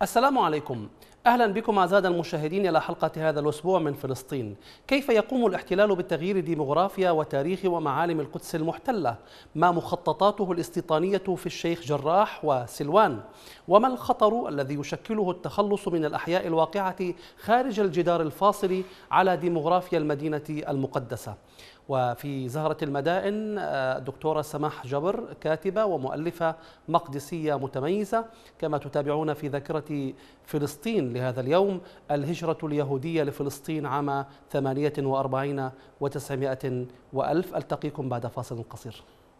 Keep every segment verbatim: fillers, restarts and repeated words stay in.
السلام عليكم. أهلا بكم أعزائنا المشاهدين إلى حلقة هذا الأسبوع من فلسطين. كيف يقوم الاحتلال بتغيير ديمغرافيا وتاريخ ومعالم القدس المحتلة؟ ما مخططاته الاستيطانية في الشيخ جراح وسلوان؟ وما الخطر الذي يشكله التخلص من الأحياء الواقعة خارج الجدار الفاصل على ديمغرافيا المدينة المقدسة؟ وفي زهرة المدائن الدكتورة سماح جبر، كاتبة ومؤلفة مقدسية متميزة. كما تتابعون في ذاكرة فلسطين لهذا اليوم الهجرة اليهودية لفلسطين عام ثمانية وأربعين وتسعمائة وألف. ألتقيكم بعد فاصل قصير.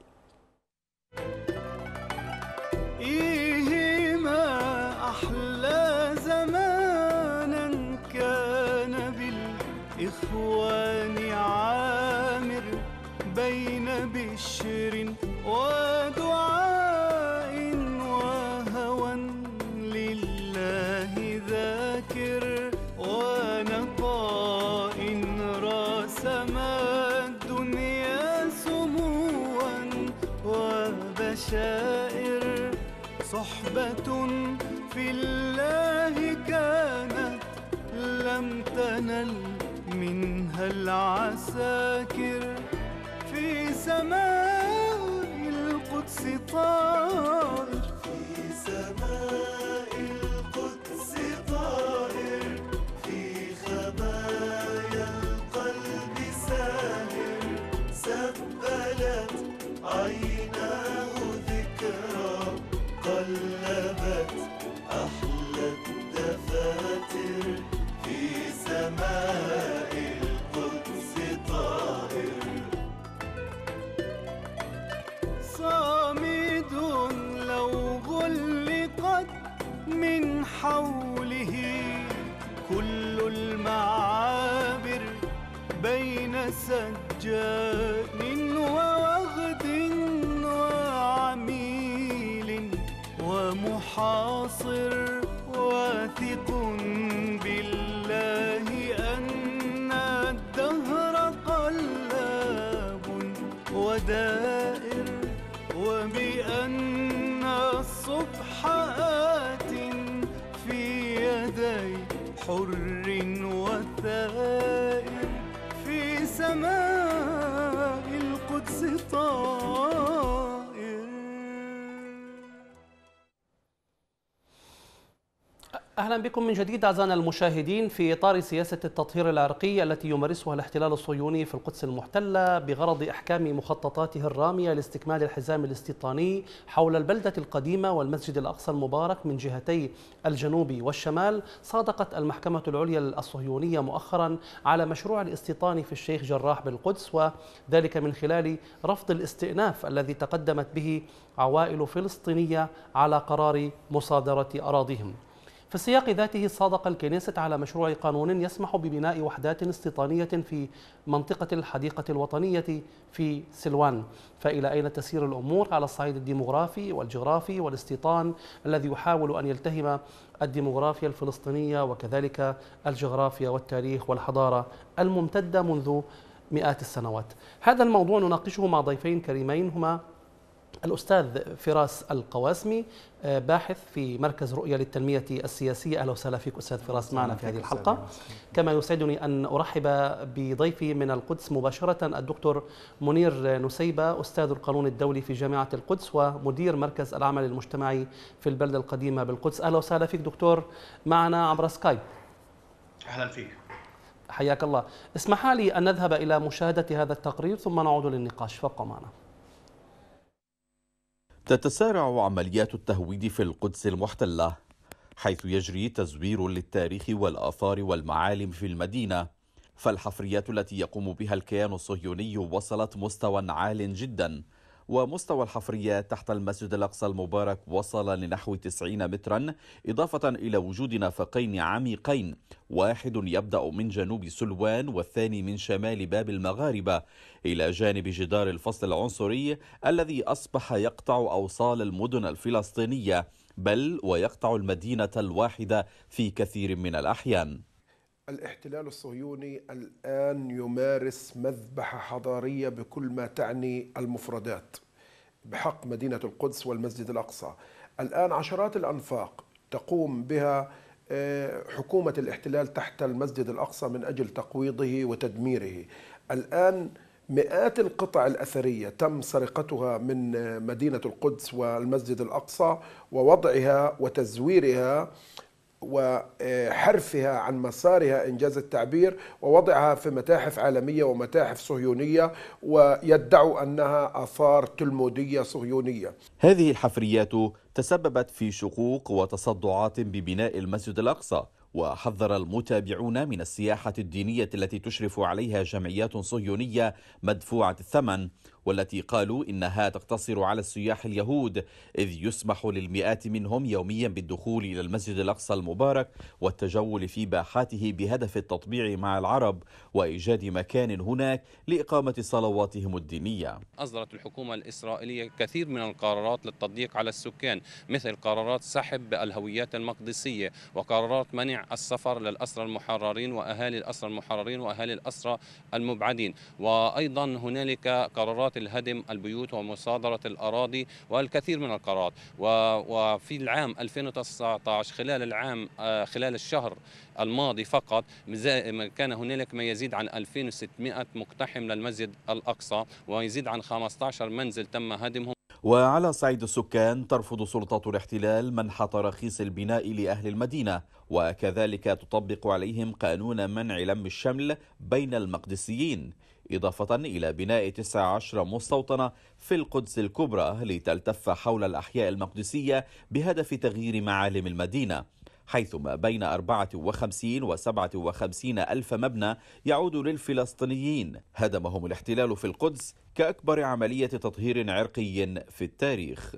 إيه ما أحلى زمانا كان بالإخوان عامر بين بشر ودعاء وهوى لله ذاكر ونقاء راسم الدنيا سموا وبشائر صحبة في الله كانت لم تنل منها العساكر في سماء القدس طائر في سماء القدس طائر في خبايا القلب ساهر سبلت عيناه ذكرى قلبت أحلى الدفاتر في سماء القدس طائر صامد لو غلقت من حوله كل المعابر بين سجان ووغد وعميل ومحاصر واثق بالله أن الدهر قلاب ودائر وبأن الصبح آت في يدي حر وثائر في سماء القدس طائر. أهلا بكم من جديد أعزائنا المشاهدين في إطار سياسة التطهير العرقي التي يمارسها الاحتلال الصهيوني في القدس المحتلة بغرض إحكام مخططاته الرامية لاستكمال الحزام الاستيطاني حول البلدة القديمة والمسجد الأقصى المبارك من جهتي الجنوب والشمال. صادقت المحكمة العليا الصهيونية مؤخرا على مشروع الاستيطان في الشيخ جراح بالقدس، وذلك من خلال رفض الاستئناف الذي تقدمت به عوائل فلسطينية على قرار مصادرة أراضيهم. في السياق ذاته صادق الكنيسة على مشروع قانون يسمح ببناء وحدات استيطانية في منطقة الحديقة الوطنية في سلوان. فإلى أين تسير الأمور على الصعيد الديمغرافي والجغرافي والاستيطان الذي يحاول أن يلتهم الديمغرافيا الفلسطينية وكذلك الجغرافيا والتاريخ والحضارة الممتدة منذ مئات السنوات؟ هذا الموضوع نناقشه مع ضيفين كريمين، هما الأستاذ فراس القواسمي، باحث في مركز رؤية للتنمية السياسية. أهلا وسهلا فيك أستاذ فراس معنا في هذه الحلقة. كما يسعدني أن أرحب بضيفي من القدس مباشرة الدكتور منير نسيبة، أستاذ القانون الدولي في جامعة القدس ومدير مركز العمل المجتمعي في البلدة القديمة بالقدس. أهلا وسهلا فيك دكتور معنا عبر سكايب. أهلا فيك. حياك الله. اسمح لي أن نذهب إلى مشاهدة هذا التقرير ثم نعود للنقاش. فابقى معنا. تتسارع عمليات التهويد في القدس المحتلة، حيث يجري تزوير للتاريخ والآثار والمعالم في المدينة. فالحفريات التي يقوم بها الكيان الصهيوني وصلت مستوى عال جدا، ومستوى الحفريات تحت المسجد الأقصى المبارك وصل لنحو تسعين مترا، إضافة إلى وجود نفقين عميقين، واحد يبدأ من جنوب سلوان والثاني من شمال باب المغاربة، إلى جانب جدار الفصل العنصري الذي أصبح يقطع أوصال المدن الفلسطينية، بل ويقطع المدينة الواحدة في كثير من الأحيان. الاحتلال الصهيوني الآن يمارس مذبحة حضارية بكل ما تعني المفردات بحق مدينة القدس والمسجد الأقصى. الآن عشرات الأنفاق تقوم بها حكومة الاحتلال تحت المسجد الأقصى من أجل تقويضه وتدميره. الآن مئات القطع الأثرية تم سرقتها من مدينة القدس والمسجد الأقصى ووضعها وتزويرها وحرفها عن مسارها إنجاز التعبير ووضعها في متاحف عالمية ومتاحف صهيونية، ويدعوا أنها آثار تلمودية صهيونية. هذه الحفريات تسببت في شقوق وتصدعات ببناء المسجد الأقصى، وحذر المتابعون من السياحة الدينية التي تشرف عليها جمعيات صهيونية مدفوعة الثمن، والتي قالوا إنها تقتصر على السياح اليهود، إذ يسمح للمئات منهم يوميا بالدخول إلى المسجد الأقصى المبارك والتجول في باحاته بهدف التطبيع مع العرب وإيجاد مكان هناك لإقامة صلواتهم الدينية. أصدرت الحكومة الإسرائيلية كثير من القرارات للتضييق على السكان، مثل قرارات سحب الهويات المقدسية وقرارات منع السفر للأسرى المحررين وأهالي الأسرى المحررين وأهالي الأسرى المبعدين، وأيضا هنالك قرارات الهدم البيوت ومصادرة الأراضي والكثير من القرارات. وفي العام ألفين وتسعة عشر خلال العام خلال الشهر الماضي فقط كان هنالك ما يزيد عن ألفين وستمئة مقتحم للمسجد الأقصى، ويزيد عن خمسة عشر منزل تم هدمهم. وعلى صعيد السكان ترفض سلطات الاحتلال منح تراخيص البناء لأهل المدينة، وكذلك تطبق عليهم قانون منع لم الشمل بين المقدسيين، إضافة إلى بناء تسعة عشر مستوطنة في القدس الكبرى لتلتف حول الأحياء المقدسية بهدف تغيير معالم المدينة، حيث ما بين أربعة وخمسين وسبعة وخمسين ألف مبنى يعود للفلسطينيين هدمهم الاحتلال في القدس كأكبر عملية تطهير عرقي في التاريخ.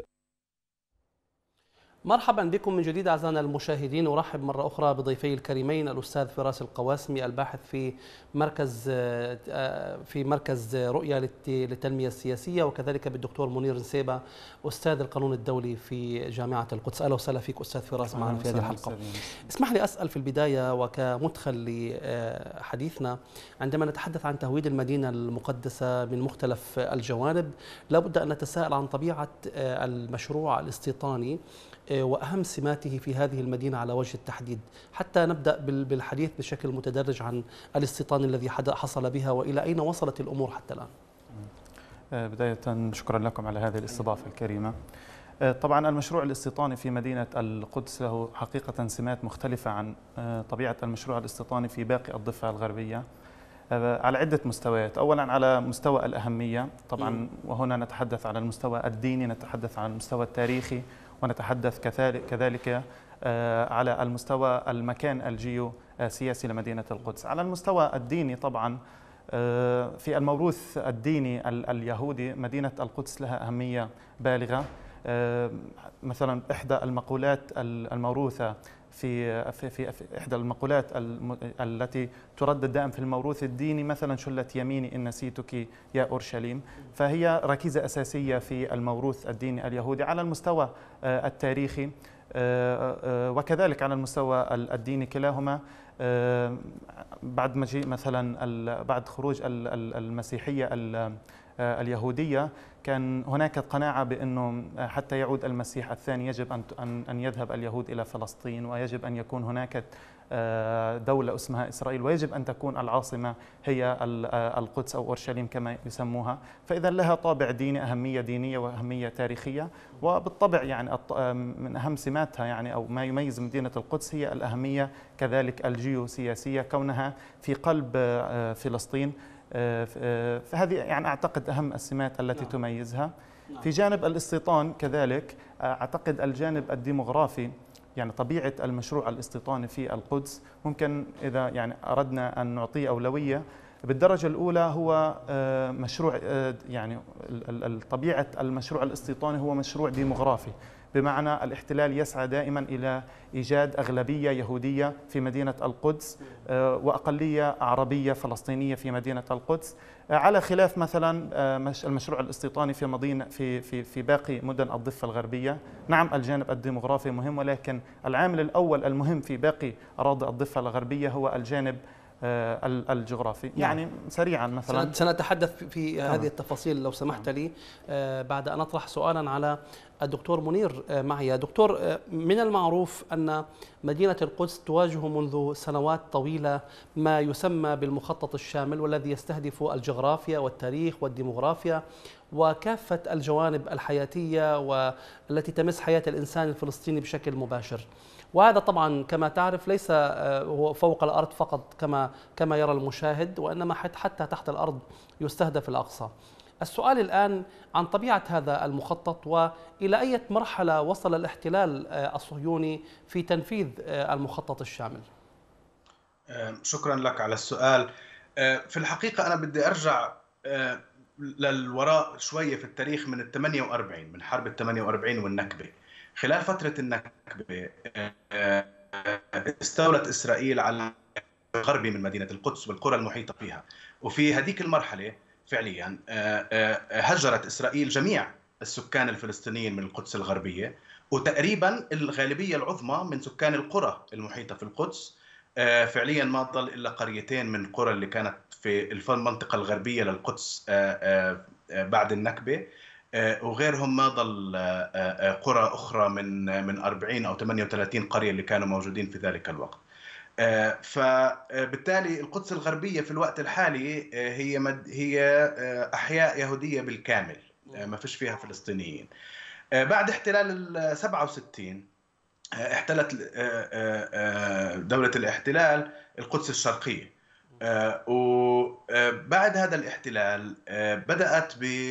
مرحبا بكم من جديد أعزائنا المشاهدين. أرحب مرة أخرى بضيفي الكريمين الأستاذ فراس القواسمي الباحث في مركز في مركز رؤية للتنمية السياسية، وكذلك بالدكتور منير نسيبة أستاذ القانون الدولي في جامعة القدس. أهلا وسهلا فيك أستاذ فراس معنا في هذه الحلقة. اسمح لي أسأل في البداية وكمدخل لحديثنا، عندما نتحدث عن تهويد المدينة المقدسة من مختلف الجوانب لابد أن نتساءل عن طبيعة المشروع الاستيطاني وأهم سماته في هذه المدينة على وجه التحديد، حتى نبدأ بالحديث بشكل متدرج عن الاستيطان الذي حصل بها وإلى أين وصلت الأمور حتى الآن. بداية شكرا لكم على هذه الاستضافة الكريمة. طبعا المشروع الاستيطاني في مدينة القدس له حقيقة سمات مختلفة عن طبيعة المشروع الاستيطاني في باقي الضفة الغربية على عدة مستويات. أولا على مستوى الأهمية طبعا، وهنا نتحدث على المستوى الديني، نتحدث عن المستوى التاريخي، ونتحدث كذلك على المستوى المكان الجيوسياسي لمدينة القدس. على المستوى الديني طبعا في الموروث الديني اليهودي مدينة القدس لها أهمية بالغة. مثلا إحدى المقولات الموروثة في في في, في إحدى المقولات التي تردد دائما في الموروث الديني مثلا شلت يميني إن نسيتك يا أورشليم، فهي ركيزة أساسية في الموروث الديني اليهودي على المستوى التاريخي وكذلك على المستوى الديني. كلاهما بعد مجيء مثلا بعد خروج المسيحية اليهودية كان هناك قناعة بأنه حتى يعود المسيح الثاني يجب أن أن يذهب اليهود إلى فلسطين، ويجب أن يكون هناك دولة اسمها إسرائيل، ويجب أن تكون العاصمة هي القدس أو أورشليم كما يسموها. فإذا لها طابع ديني، أهمية دينية وأهمية تاريخية، وبالطبع يعني من أهم سماتها يعني أو ما يميز مدينة القدس هي الأهمية كذلك الجيوسياسية، كونها في قلب فلسطين. فهذه يعني أعتقد أهم السمات التي نعم. تميزها. نعم. في جانب الاستيطان كذلك أعتقد الجانب الديموغرافي، يعني طبيعة المشروع الاستيطاني في القدس ممكن إذا يعني أردنا أن نعطيه أولوية بالدرجة الأولى هو مشروع يعني طبيعة المشروع الاستيطاني هو مشروع ديموغرافي، بمعنى الاحتلال يسعى دائما إلى إيجاد أغلبية يهودية في مدينة القدس وأقلية عربية فلسطينية في مدينة القدس، على خلاف مثلا المشروع الاستيطاني في مدينة في في في باقي مدن الضفة الغربية. نعم الجانب الديموغرافي مهم، ولكن العامل الأول المهم في باقي أراضي الضفة الغربية هو الجانب الجغرافي. يعني سريعا مثلا سنتحدث في هذه التفاصيل لو سمحت لي بعد أن أطرح سؤالا على الدكتور منير معي. دكتور، من المعروف أن مدينة القدس تواجه منذ سنوات طويلة ما يسمى بالمخطط الشامل، والذي يستهدف الجغرافيا والتاريخ والديموغرافيا وكافة الجوانب الحياتية والتي تمس حياة الإنسان الفلسطيني بشكل مباشر. وهذا طبعا كما تعرف ليس هو فوق الأرض فقط كما كما يرى المشاهد، وإنما حتى تحت الأرض يستهدف الأقصى. السؤال الآن عن طبيعة هذا المخطط، وإلى أي مرحلة وصل الاحتلال الصهيوني في تنفيذ المخطط الشامل؟ شكرا لك على السؤال. في الحقيقة أنا بدي أرجع للوراء شوية في التاريخ من الثمانية وأربعين، من حرب الثمانية وأربعين والنكبة. خلال فترة النكبة استولت إسرائيل على غربي من مدينة القدس والقرى المحيطة فيها، وفي هذيك المرحلة فعليا هجرت إسرائيل جميع السكان الفلسطينيين من القدس الغربية، وتقريبا الغالبية العظمى من سكان القرى المحيطة في القدس. فعليا ما ضل إلا قريتين من القرى اللي كانت في المنطقة الغربية للقدس بعد النكبة، وغيرهم ما ضل قرى أخرى من من أربعين أو ثمانية وثلاثين قرية اللي كانوا موجودين في ذلك الوقت. فبالتالي القدس الغربية في الوقت الحالي هي مد هي أحياء يهودية بالكامل، ما فيش فيها فلسطينيين. بعد احتلال ال سبعة وستين احتلت دولة الاحتلال القدس الشرقية، وبعد هذا الاحتلال بدأت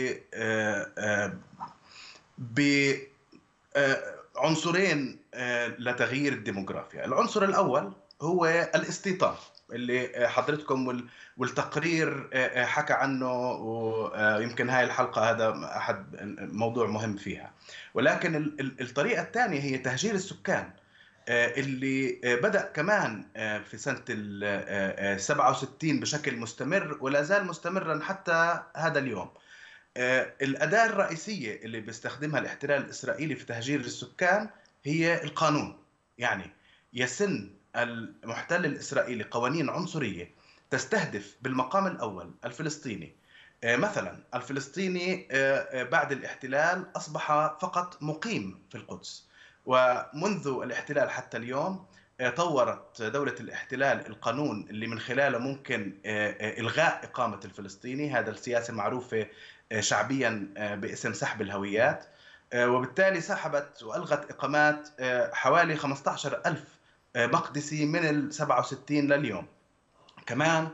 بعنصرين لتغيير الديموغرافيا. العنصر الأول هو الاستيطان اللي حضرتكم والتقرير حكى عنه، ويمكن هاي الحلقة هذا أحد موضوع مهم فيها. ولكن الطريقة الثانية هي تهجير السكان اللي بدأ كمان في سنة ال سبعة وستين بشكل مستمر ولا زال مستمرا حتى هذا اليوم. الأداة الرئيسية اللي بيستخدمها الاحتلال الإسرائيلي في تهجير السكان هي القانون. يعني يسن المحتل الإسرائيلي قوانين عنصرية تستهدف بالمقام الأول الفلسطيني. مثلا الفلسطيني بعد الاحتلال أصبح فقط مقيم في القدس، ومنذ الاحتلال حتى اليوم طورت دولة الاحتلال القانون اللي من خلاله ممكن إلغاء إقامة الفلسطيني. هذا السياسة معروفة شعبيا باسم سحب الهويات، وبالتالي سحبت وألغت إقامات حوالي خمسة عشر ألف مقدسي من ال سبعة وستين لليوم. كمان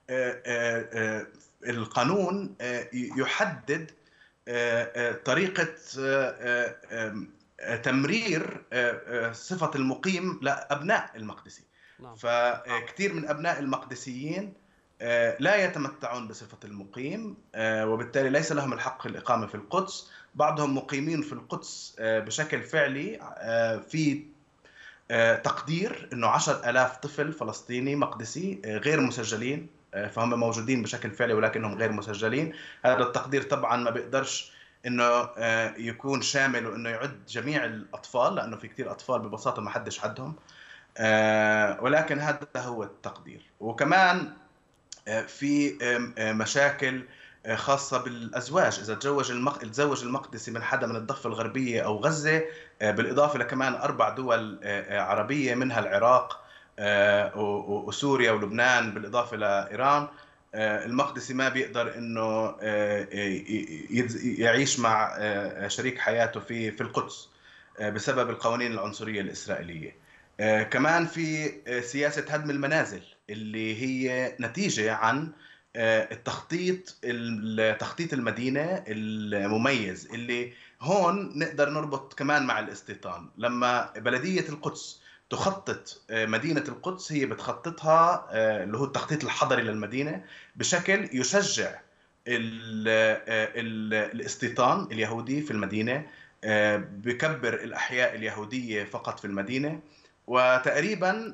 القانون يحدد طريقة تمرير صفة المقيم لأبناء المقدسي. فكثير من أبناء المقدسيين لا يتمتعون بصفة المقيم، وبالتالي ليس لهم الحق الإقامة في القدس. بعضهم مقيمين في القدس بشكل فعلي، في تقدير أنه عشر آلاف طفل فلسطيني مقدسي غير مسجلين، فهم موجودين بشكل فعلي ولكنهم غير مسجلين. هذا التقدير طبعا ما بيقدرش انه يكون شامل وانه يعد جميع الاطفال، لانه في كثير اطفال ببساطه ما حدش عدهم، ولكن هذا هو التقدير. وكمان في مشاكل خاصه بالازواج، اذا تزوج تزوج المقدسي من حدا من الضفه الغربيه او غزه، بالاضافه لكمان اربع دول عربيه منها العراق وسوريا ولبنان بالاضافه لايران، المقدسي ما بيقدر انه يعيش مع شريك حياته في في القدس بسبب القوانين العنصريه الاسرائيليه. كمان في سياسه هدم المنازل اللي هي نتيجه عن التخطيط تخطيط المدينه المميز، اللي هون نقدر نربط كمان مع الاستيطان. لما بلديه القدس تخطط مدينة القدس، هي بتخططها اللي هو التخطيط الحضري للمدينة بشكل يشجع ال ال الاستيطان اليهودي في المدينة، بكبر الأحياء اليهودية فقط في المدينة، وتقريبا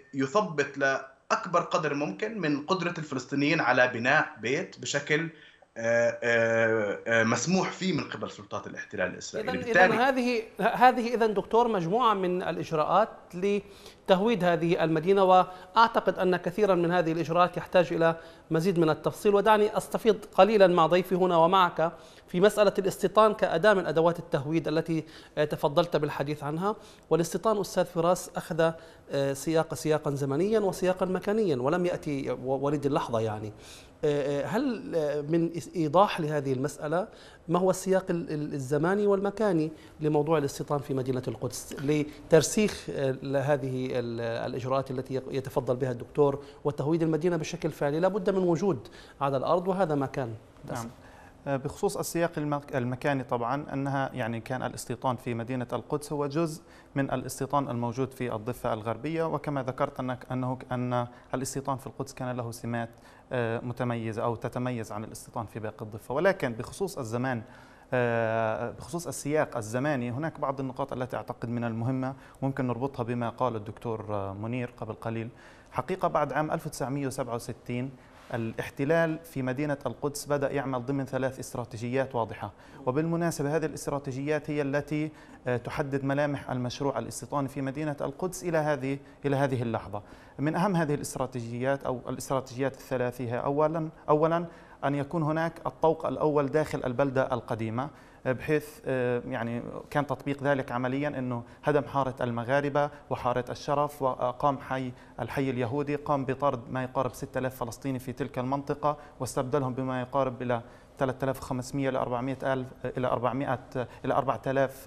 يثبت لأكبر قدر ممكن من قدرة الفلسطينيين على بناء بيت بشكل مسموح فيه من قبل سلطات الاحتلال الإسرائيلي. إذن هذه هذه إذن دكتور مجموعة من الإجراءات لتهويد هذه المدينة، وأعتقد أن كثيرا من هذه الإجراءات يحتاج إلى مزيد من التفصيل. ودعني أستفيض قليلا مع ضيفي هنا ومعك في مسألة الاستيطان كأداة من أدوات التهويد التي تفضلت بالحديث عنها. والاستيطان أستاذ فراس أخذ سياق سياقا زمنيا وسياقا مكانيا ولم يأتي ولد اللحظة. يعني هل من إيضاح لهذه المسألة ما هو السياق الزماني والمكاني لموضوع الاستيطان في مدينة القدس لترسيخ هذه الإجراءات التي يتفضل بها الدكتور وتهويد المدينة بشكل فعلي؟ لا بد من وجود على الأرض، وهذا ما كان. نعم. بخصوص السياق المكاني طبعا أنها يعني كان الاستيطان في مدينة القدس هو جزء من الاستيطان الموجود في الضفة الغربية، وكما ذكرت أنك أنه أن الاستيطان في القدس كان له سمات متميزة أو تتميز عن الاستيطان في باقي الضفة. ولكن بخصوص الزمان، بخصوص السياق الزماني، هناك بعض النقاط التي أعتقد من المهمة ممكن نربطها بما قال الدكتور منير قبل قليل. حقيقة بعد عام ألف وتسعمئة وسبعة وستين الاحتلال في مدينة القدس بدأ يعمل ضمن ثلاث استراتيجيات واضحة، وبالمناسبة هذه الاستراتيجيات هي التي تحدد ملامح المشروع الاستيطاني في مدينة القدس إلى هذه إلى هذه اللحظة. من أهم هذه الاستراتيجيات أو الاستراتيجيات الثلاث هي أولا أولا أن يكون هناك الطوق الأول داخل البلدة القديمة، بحيث يعني كان تطبيق ذلك عمليا أنه هدم حارة المغاربة وحارة الشرف، وقام حي الحي اليهودي قام بطرد ما يقارب ستة آلاف فلسطيني في تلك المنطقة، واستبدلهم بما يقارب إلى ثلاثة آلاف وخمسمئة إلى أربعمئة ألف إلى أربعمئة إلى أربعة آلاف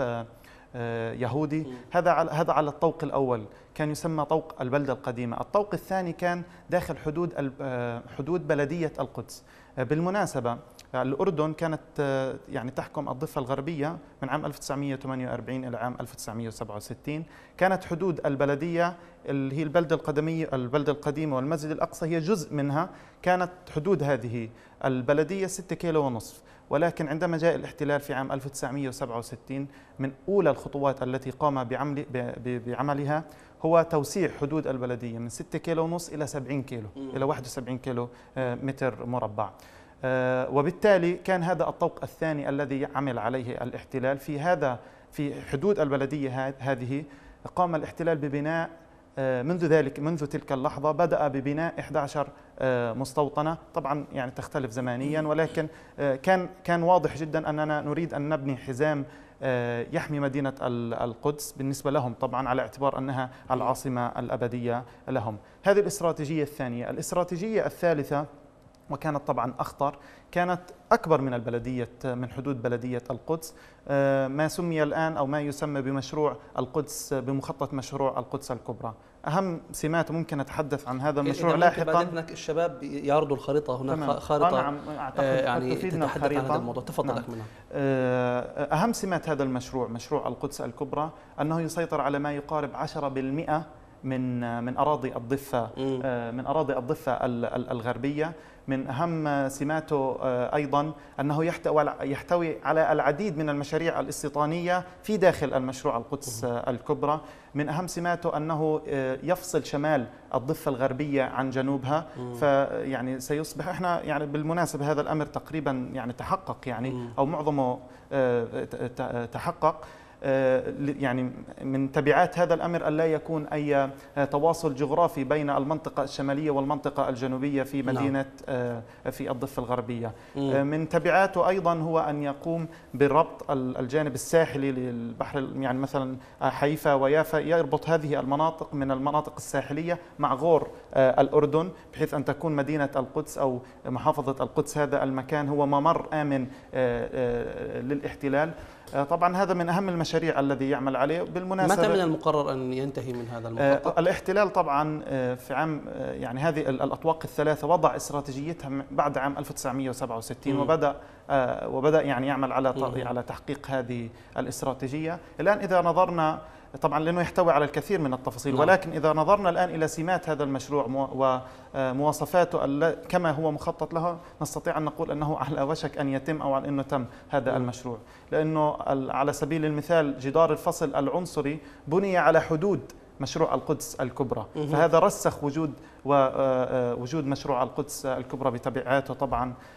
يهودي. هذا هذا على الطوق الأول كان يسمى طوق البلدة القديمة. الطوق الثاني كان داخل حدود حدود بلدية القدس. بالمناسبة الأردن كانت يعني تحكم الضفة الغربية من عام ألف وتسعمئة وثمانية وأربعين إلى عام ألف وتسعمئة وسبعة وستين. كانت حدود البلدية اللي هي البلدة القدمية البلدة القديمة والمسجد الأقصى هي جزء منها. كانت حدود هذه البلدية ستة كيلو ونصف، ولكن عندما جاء الاحتلال في عام ألف وتسعمئة وسبعة وستين من أولى الخطوات التي قام بعمل بعملها هو توسيع حدود البلدية من ستة كيلو ونصف إلى سبعين كيلو إلى واحد وسبعين كيلو متر مربع. وبالتالي كان هذا الطوق الثاني الذي عمل عليه الاحتلال. في هذا في حدود البلدية هذه قام الاحتلال ببناء منذ ذلك منذ تلك اللحظة بدأ ببناء إحدى عشرة مستوطنة، طبعا يعني تختلف زمانيا، ولكن كان كان واضح جدا أننا نريد أن نبني حزام يحمي مدينة القدس بالنسبة لهم، طبعا على اعتبار أنها العاصمة الأبدية لهم. هذه الاستراتيجية الثانية. الاستراتيجية الثالثة وكانت طبعا أخطر، كانت أكبر من البلدية من حدود بلدية القدس، ما سمي الآن أو ما يسمى بمشروع القدس بمخطط مشروع القدس الكبرى. أهم سمات ممكن أتحدث عن هذا المشروع لاحقا. إذا الشباب يعرضوا الخريطة هناك خارطة نعم أعتقد يعني تفيدنا تتحدث عن هذا الموضوع. تفضل نعم. لك منها. أهم سمات هذا المشروع مشروع القدس الكبرى أنه يسيطر على ما يقارب عشرة بالمئة من من أراضي الضفة من أراضي الضفة الغربية. من أهم سماته أيضا أنه يحتوي على العديد من المشاريع الاستيطانية في داخل المشروع القدس الكبرى. من أهم سماته أنه يفصل شمال الضفة الغربية عن جنوبها، فيعني سيصبح احنا يعني بالمناسبة هذا الأمر تقريبا يعني تحقق يعني أو معظمه تحقق. يعني من تبعات هذا الأمر أن لا يكون أي تواصل جغرافي بين المنطقة الشمالية والمنطقة الجنوبية في مدينة في الضفة الغربية. من تبعاته أيضا هو أن يقوم بربط الجانب الساحلي للبحر، يعني مثلا حيفا ويافا، يربط هذه المناطق من المناطق الساحلية مع غور الأردن، بحيث أن تكون مدينة القدس أو محافظة القدس هذا المكان هو ممر آمن للاحتلال. طبعا هذا من أهم المشاريع الذي يعمل عليه. بالمناسبة متى من المقرر أن ينتهي من هذا المخطط؟ الاحتلال طبعا في عام يعني هذه الأطواق الثلاثة وضع استراتيجيتها بعد عام ألف وتسعمئة وسبعة وستين، وبدأ وبدأ يعني يعمل على على تحقيق هذه الاستراتيجية. الآن إذا نظرنا طبعا لأنه يحتوي على الكثير من التفاصيل، ولكن إذا نظرنا الآن إلى سمات هذا المشروع ومواصفاته كما هو مخطط لها، نستطيع أن نقول أنه على وشك أن يتم أو على أنه تم هذا المشروع. لأنه على سبيل المثال جدار الفصل العنصري بني على حدود مشروع القدس الكبرى، فهذا رسخ وجود ووجود مشروع القدس الكبرى بتبعاته طبعا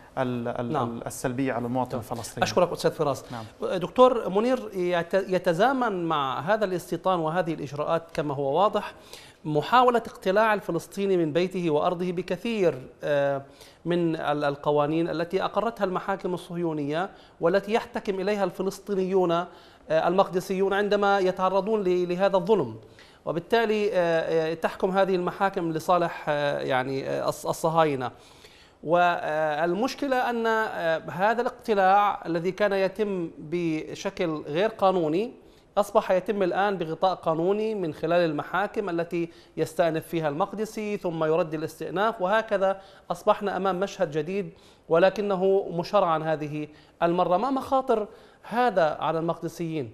نعم. السلبية على المواطن الفلسطيني. أشكرك أستاذ فراس. نعم. دكتور منير، يتزامن مع هذا الاستيطان وهذه الإجراءات كما هو واضح محاولة اقتلاع الفلسطيني من بيته وأرضه بكثير من القوانين التي أقرتها المحاكم الصهيونية والتي يحتكم إليها الفلسطينيون المقدسيون عندما يتعرضون لهذا الظلم، وبالتالي تحكم هذه المحاكم لصالح يعني الصهاينة. والمشكلة أن هذا الاقتلاع الذي كان يتم بشكل غير قانوني أصبح يتم الآن بغطاء قانوني من خلال المحاكم التي يستأنف فيها المقدسي ثم يرد الاستئناف، وهكذا أصبحنا أمام مشهد جديد ولكنه مشرعا هذه المرة. ما مخاطر هذا على المقدسيين؟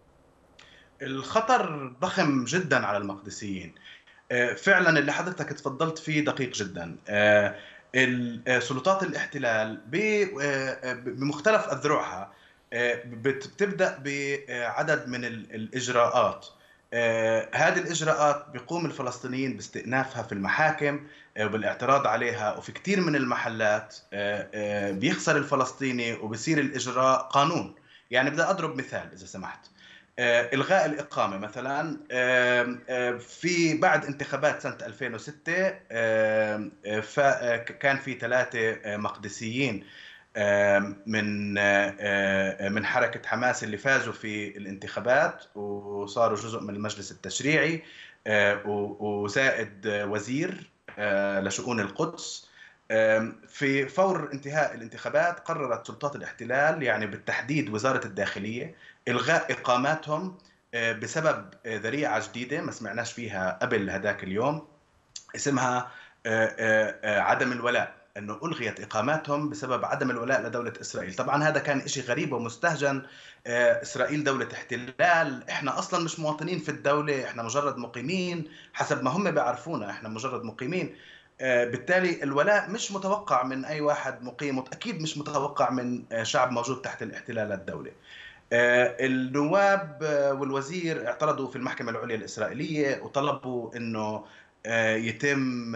الخطر ضخم جدا على المقدسيين فعلا، اللي حضرتك تفضلت فيه دقيق جدا. سلطات الاحتلال بمختلف أذرعها بتبدأ بعدد من الإجراءات. هذه الإجراءات بيقوم الفلسطينيين باستئنافها في المحاكم وبالاعتراض عليها، وفي كثير من المحلات بيخسر الفلسطيني وبصير الإجراء قانون. يعني بدي أضرب مثال إذا سمحت. إلغاء الإقامة مثلا، في بعد انتخابات سنة ألفين وستة كان في ثلاثة مقدسيين من من حركة حماس اللي فازوا في الانتخابات وصاروا جزء من المجلس التشريعي، وزائد وزير لشؤون القدس. في فور انتهاء الانتخابات قررت سلطات الاحتلال، يعني بالتحديد وزارة الداخلية، إلغاء إقاماتهم بسبب ذريعة جديدة ما سمعناش فيها قبل هذاك اليوم، اسمها عدم الولاء، أنه ألغيت إقاماتهم بسبب عدم الولاء لدولة إسرائيل. طبعا هذا كان إشي غريب ومستهجن. إسرائيل دولة احتلال، إحنا أصلا مش مواطنين في الدولة، إحنا مجرد مقيمين حسب ما هم بيعرفونا، إحنا مجرد مقيمين. بالتالي الولاء مش متوقع من أي واحد مقيم، وأكيد مش متوقع من شعب موجود تحت الاحتلال الدولي. النواب والوزير اعترضوا في المحكمة العليا الإسرائيلية وطلبوا أنه يتم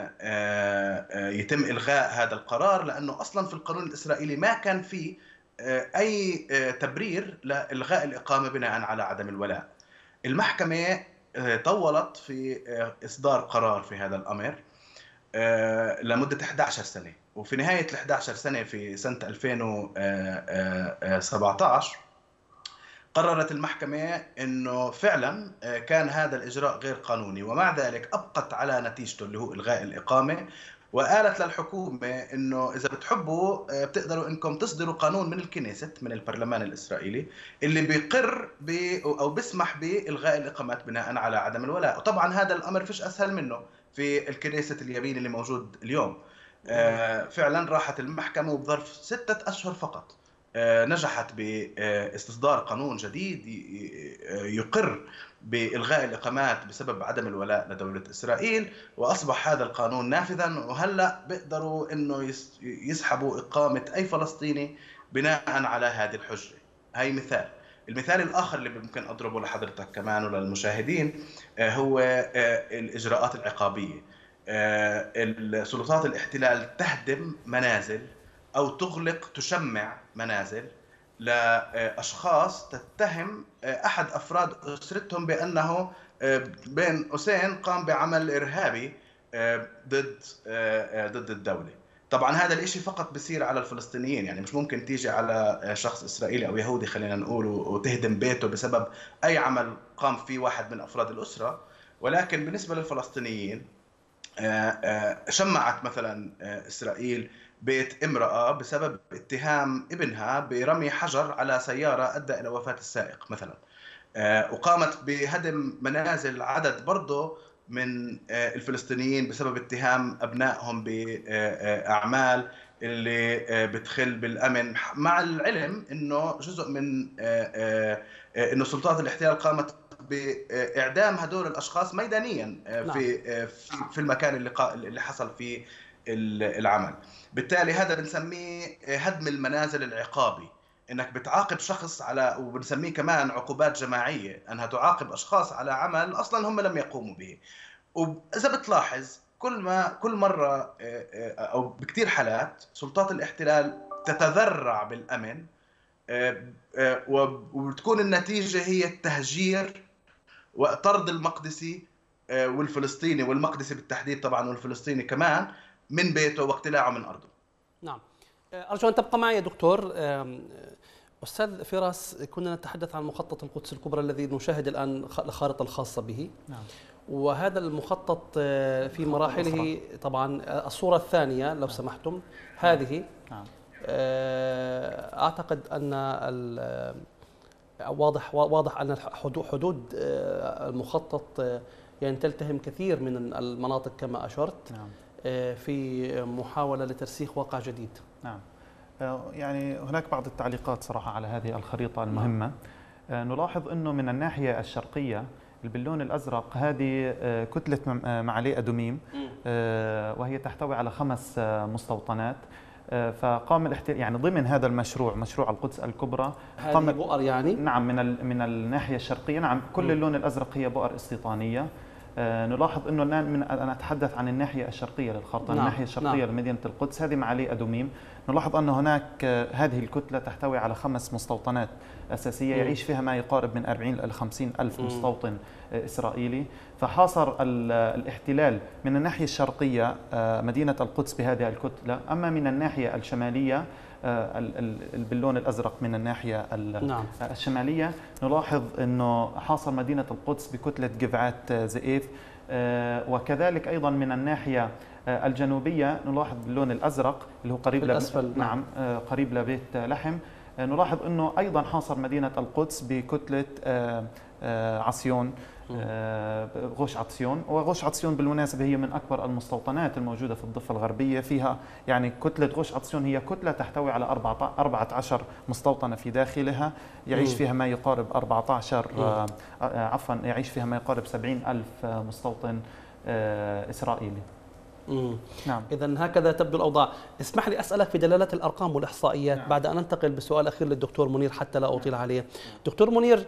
يتم إلغاء هذا القرار، لأنه أصلا في القانون الإسرائيلي ما كان فيه أي تبرير لإلغاء الإقامة بناء على عدم الولاء. المحكمة طولت في إصدار قرار في هذا الأمر لمدة إحدى عشرة سنة، وفي نهاية ال إحدى عشرة سنة في سنة ألفين وسبعة عشر قررت المحكمة أنه فعلا كان هذا الإجراء غير قانوني، ومع ذلك أبقت على نتيجته اللي هو إلغاء الإقامة، وقالت للحكومة أنه إذا بتحبوا بتقدروا أنكم تصدروا قانون من الكنيست، من البرلمان الإسرائيلي، اللي بيقر ب أو بيسمح بإلغاء الإقامات بناء على عدم الولاء. وطبعا هذا الأمر فيش أسهل منه في الكنيست اليمين اللي موجود اليوم. فعلا راحت المحكمة وبظرف ستة أشهر فقط نجحت باستصدار قانون جديد يقر بإلغاء الإقامات بسبب عدم الولاء لدولة إسرائيل، وأصبح هذا القانون نافذا، وهلأ بيقدروا إنه يسحبوا إقامة أي فلسطيني بناء على هذه الحجة. هاي مثال. المثال الآخر اللي ممكن أضربه لحضرتك كمان وللمشاهدين هو الإجراءات العقابية. السلطات الاحتلال تهدم منازل أو تغلق تشمع منازل لأشخاص تتهم أحد أفراد أسرتهم بأنه بين قوسين قام بعمل إرهابي ضد ضد الدولة. طبعا هذا الإشي فقط بيصير على الفلسطينيين، يعني مش ممكن تيجي على شخص إسرائيلي أو يهودي خلينا نقول وتهدم بيته بسبب أي عمل قام فيه واحد من أفراد الأسرة. ولكن بالنسبة للفلسطينيين شمعت مثلا إسرائيل بيت امرأة بسبب اتهام ابنها برمي حجر على سيارة أدى إلى وفاة السائق مثلا، وقامت بهدم منازل عدد برضه من الفلسطينيين بسبب اتهام أبنائهم بأعمال اللي بتخل بالأمن، مع العلم إنه جزء من إنه سلطات الاحتلال قامت بإعدام هدول الأشخاص ميدانيا في في المكان اللي اللي حصل فيه العمل. بالتالي هذا بنسميه هدم المنازل العقابي، انك بتعاقب شخص على، وبنسميه كمان عقوبات جماعيه، انها تعاقب اشخاص على عمل اصلا هم لم يقوموا به. واذا بتلاحظ كل ما كل مرة أو بكثير حالات سلطات الاحتلال تتذرع بالأمن، وبتكون النتيجة هي التهجير وطرد المقدسي والفلسطيني، والمقدسي بالتحديد طبعا والفلسطيني كمان، من بيته واقتلاعه من أرضه. نعم، أرجو أن تبقى معي يا دكتور. أستاذ فراس، كنا نتحدث عن مخطط القدس الكبرى الذي نشاهد الآن الخارطة الخاصة به. نعم. وهذا المخطط في مراحله، طبعا الصورة الثانية لو سمحتم هذه. نعم. أعتقد أن واضح واضح أن حدود المخطط يعني تلتهم كثير من المناطق كما أشرت. نعم. في محاولة لترسيخ واقع جديد. نعم. يعني هناك بعض التعليقات صراحة على هذه الخريطة المهمة. نلاحظ أنه من الناحية الشرقية باللون الأزرق هذه كتلة معالي أدوميم، وهي تحتوي على خمس مستوطنات. فقام الاحتلال يعني ضمن هذا المشروع، مشروع القدس الكبرى، هذه بؤر يعني؟ نعم، من من الناحية الشرقية. نعم، كل اللون الأزرق هي بؤر استيطانية. نلاحظ أنه الآن من أنا أتحدث عن الناحية الشرقية للخريطة. نعم. الناحية الشرقية نعم. لمدينة القدس هذه معالي أدوميم. نلاحظ أن هناك هذه الكتلة تحتوي على خمس مستوطنات أساسية يعيش فيها ما يقارب من أربعين إلى خمسين ألف مستوطن إسرائيلي. فحاصر الاحتلال من الناحية الشرقية مدينة القدس بهذه الكتلة. أما من الناحية الشمالية باللون الأزرق من الناحية نعم. الشمالية نلاحظ أنه حاصر مدينة القدس بكتلة جفعات زئيف. وكذلك أيضا من الناحية الجنوبية نلاحظ باللون الأزرق اللي هو قريب لب... نعم قريب لبيت لحم. نلاحظ أنه أيضا حاصر مدينة القدس بكتلة عصيون، غوش عطسيون. وغوش عطسيون بالمناسبة هي من أكبر المستوطنات الموجودة في الضفة الغربية. فيها يعني كتلة غوش عطسيون هي كتلة تحتوي على أربعة عشر مستوطنة في داخلها، يعيش فيها ما يقارب أربعة عشر عفوا يعيش فيها ما يقارب سبعين ألف مستوطن إسرائيلي. امم نعم. إذا هكذا تبدو الأوضاع. اسمح لي أسألك في دلالات الأرقام والإحصائيات. نعم. بعد أن أنتقل بسؤال أخير للدكتور منير حتى لا أطيل عليه. دكتور منير،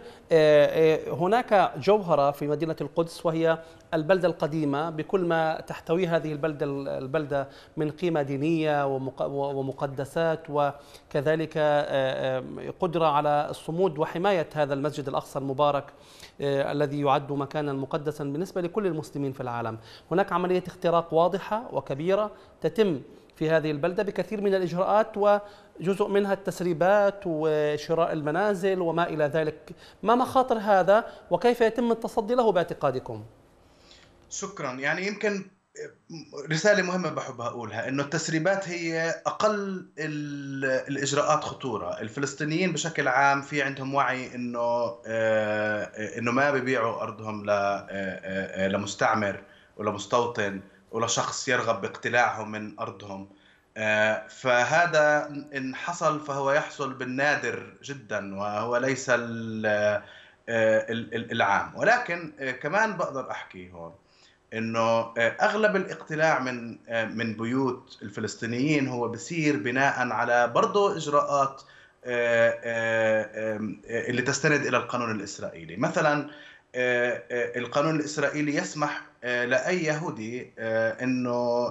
هناك جوهرة في مدينة القدس وهي البلدة القديمة بكل ما تحتوي هذه البلدة البلدة من قيمة دينية ومقدسات، وكذلك قدرة على الصمود وحماية هذا المسجد الأقصى المبارك الذي يعد مكانا مقدسا بالنسبة لكل المسلمين في العالم. هناك عملية اختراق واضحة وكبيرة تتم في هذه البلدة بكثير من الإجراءات، وجزء منها التسريبات وشراء المنازل وما إلى ذلك. ما مخاطر هذا وكيف يتم التصدي له باعتقادكم؟ شكرا. يعني يمكن رسالة مهمة بحب أقولها، إنه التسريبات هي أقل الإجراءات خطورة. الفلسطينيين بشكل عام في عندهم وعي إنه إنه ما بيبيعوا أرضهم لمستعمر ولا مستوطن ولا شخص يرغب باقتلاعهم من أرضهم. فهذا إن حصل فهو يحصل بالنادر جدا وهو ليس العام. ولكن كمان بقدر أحكي هون إنه أغلب الاقتلاع من من بيوت الفلسطينيين هو بصير بناء على برضه إجراءات اللي تستند إلى القانون الإسرائيلي. مثلا القانون الإسرائيلي يسمح لأي يهودي إنه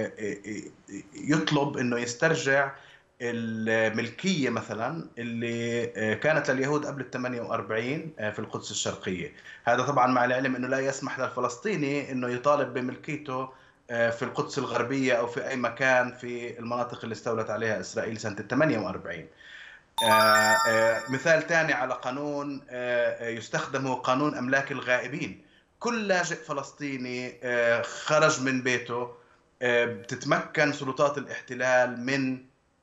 يطلب إنه يسترجع الملكية مثلا اللي كانت لليهود قبل الثمانية وأربعين في القدس الشرقية. هذا طبعا مع العلم إنه لا يسمح للفلسطيني إنه يطالب بملكيته في القدس الغربية أو في أي مكان في المناطق اللي استولت عليها إسرائيل سنة الثمانية وأربعين. مثال ثاني على قانون يستخدم هو قانون أملاك الغائبين. كل لاجئ فلسطيني خرج من بيته بتتمكن سلطات الاحتلال من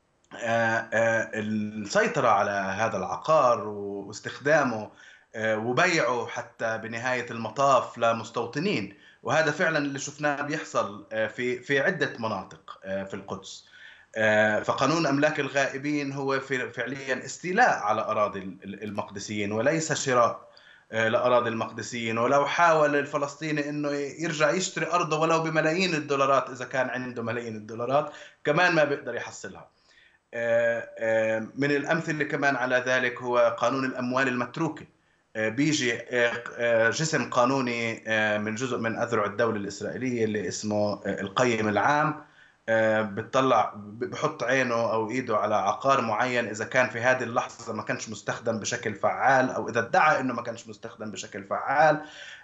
السيطرة على هذا العقار واستخدامه وبيعه حتى بنهاية المطاف لمستوطنين. وهذا فعلا اللي شفناه بيحصل في في عدة مناطق في القدس. فقانون أملاك الغائبين هو فعليا استيلاء على أراضي المقدسيين وليس شراء لأراضي المقدسيين. ولو حاول الفلسطيني أنه يرجع يشتري أرضه ولو بملايين الدولارات، إذا كان عنده ملايين الدولارات، كمان ما بيقدر يحصلها. من الأمثلة كمان على ذلك هو قانون الأموال المتروكة. بيجي جسم قانوني من جزء من أذرع الدولة الإسرائيلية اللي اسمه القيم العام، بتطلع بحط عينه أو إيده على عقار معين إذا كان في هذه اللحظة ما كانش مستخدم بشكل فعال، أو إذا ادعى إنه ما كانش مستخدم بشكل فعال،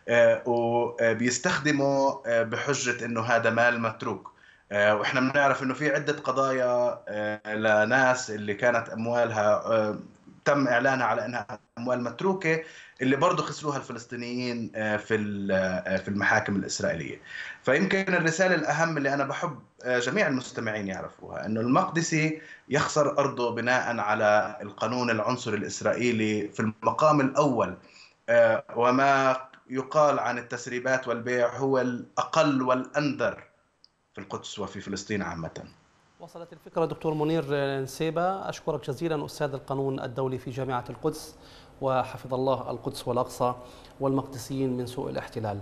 وبيستخدمه بحجة إنه هذا مال متروك. وإحنا بنعرف إنه في عدة قضايا لناس اللي كانت أموالها تم إعلانها على أنها أموال متروكة اللي برضو خسروها الفلسطينيين في في المحاكم الإسرائيلية. فيمكن الرسالة الأهم اللي أنا بحب جميع المستمعين يعرفوها أنه المقدسي يخسر أرضه بناء على القانون العنصري الإسرائيلي في المقام الأول، وما يقال عن التسريبات والبيع هو الأقل والأندر في القدس وفي فلسطين عامة. وصلت الفكرة دكتور منير نسيبة، أشكرك جزيلا أستاذ القانون الدولي في جامعة القدس، وحفظ الله القدس والأقصى والمقدسيين من سوء الاحتلال.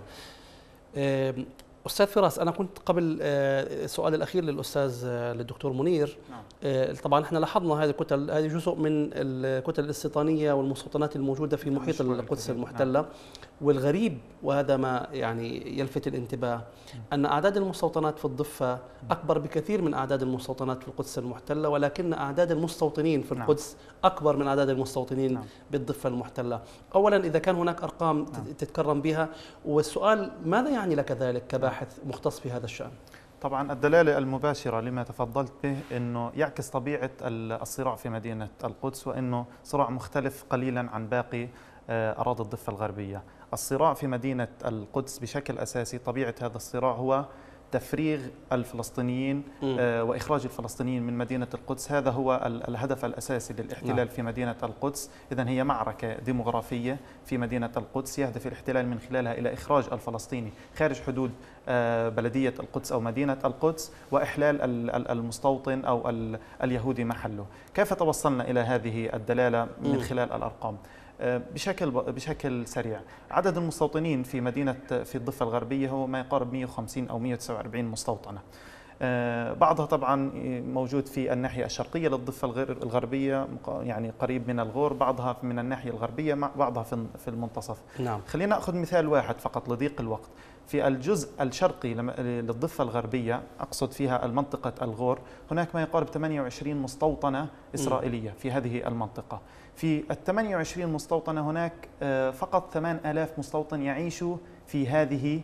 أستاذ فراس، أنا كنت قبل السؤال الأخير للأستاذ للدكتور منير. نعم. طبعا احنا لاحظنا هذه الكتل، هذه جزء من الكتل الاستيطانية والمستوطنات الموجودة في محيط القدس المحتلة. نعم. والغريب وهذا ما يعني يلفت الانتباه أن أعداد المستوطنات في الضفة أكبر بكثير من أعداد المستوطنات في القدس المحتلة، ولكن أعداد المستوطنين في القدس أكبر من أعداد المستوطنين نعم. بالضفة المحتلة. أولا إذا كان هناك أرقام نعم. تتكرم بها، والسؤال ماذا يعني لك ذلك كباحث مختص في هذا الشأن؟ طبعا الدلالة المباشرة لما تفضلت به أنه يعكس طبيعة الصراع في مدينة القدس، وأنه صراع مختلف قليلا عن باقي أراضي الضفة الغربية. الصراع في مدينة القدس بشكل أساسي طبيعة هذا الصراع هو تفريغ الفلسطينيين آه وإخراج الفلسطينيين من مدينة القدس. هذا هو الهدف الأساسي للاحتلال نعم. في مدينة القدس. إذن هي معركة ديمغرافية في مدينة القدس يهدف الاحتلال من خلالها إلى إخراج الفلسطيني خارج حدود آه بلدية القدس أو مدينة القدس، وإحلال المستوطن أو اليهودي محله. كيف توصلنا إلى هذه الدلالة؟ من خلال الأرقام بشكل بشكل سريع. عدد المستوطنين في مدينة في الضفة الغربية هو ما يقارب مئة وخمسين أو مئة وتسعة وأربعين مستوطنة. بعضها طبعا موجود في الناحية الشرقية للضفة الغربية، يعني قريب من الغور، بعضها من الناحية الغربية، بعضها في المنتصف. نعم. خلينا نأخذ مثال واحد فقط لضيق الوقت. في الجزء الشرقي للضفة الغربية، أقصد فيها المنطقة الغور، هناك ما يقارب ثمانية وعشرين مستوطنة إسرائيلية في هذه المنطقة. في ال ثمانية وعشرين مستوطنة هناك فقط ثمانية آلاف مستوطن يعيشوا في هذه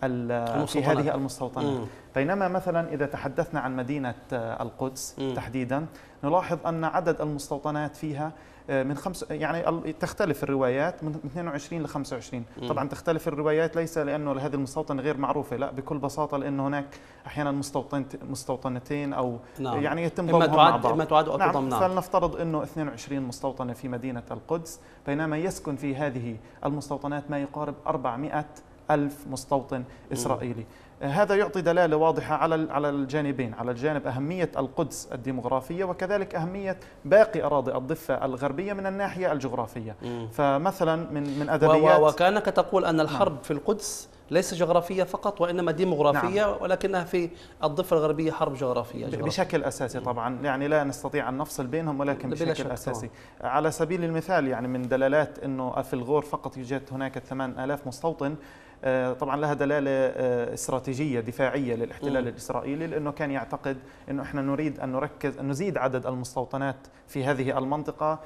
في هذه المستوطنات. بينما مثلا إذا تحدثنا عن مدينة القدس مم. تحديدا، نلاحظ أن عدد المستوطنات فيها من خمس يعني تختلف الروايات من اثنين وعشرين ل خمسة وعشرين. مم. طبعا تختلف الروايات ليس لأنه هذه المستوطنة غير معروفة، لا، بكل بساطة لأنه هناك أحيانا مستوطن مستوطنتين أو نعم. يعني يتم ضمهم مع بعض. إما تعاد أو تضم. نعم. فلنفترض أنه اثنين وعشرين مستوطنة في مدينة القدس، بينما يسكن في هذه المستوطنات ما يقارب أربعمئة ألف مستوطن إسرائيلي. مم. هذا يعطي دلالة واضحة على على الجانبين، على الجانب أهمية القدس الديمغرافية، وكذلك أهمية باقي أراضي الضفة الغربية من الناحية الجغرافية. مم. فمثلا من من أدبيات وكانك تقول أن الحرب نعم. في القدس ليس جغرافية فقط وإنما ديمغرافية. نعم. ولكنها في الضفة الغربية حرب جغرافية, جغرافية. بشكل أساسي طبعا، يعني لا نستطيع أن نفصل بينهم، ولكن بشكل أساسي. طبعا. على سبيل المثال يعني من دلالات أنه في الغور فقط يوجد هناك ثمانية آلاف مستوطن، طبعا لها دلالة استراتيجية دفاعية للاحتلال م. الإسرائيلي، لأنه كان يعتقد أنه إحنا نريد أن نركز أن نزيد عدد المستوطنات في هذه المنطقة